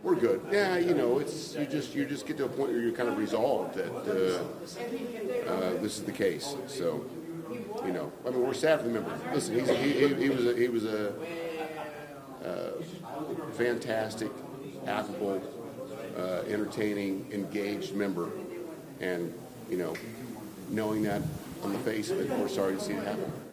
we're good. Yeah, it's you just get to a point where you're kind of resolved that this is the case. So, we're sad for the member. Listen, he was a fantastic, affable, entertaining, engaged member, and knowing that on the face of it, we're sorry to see it happen.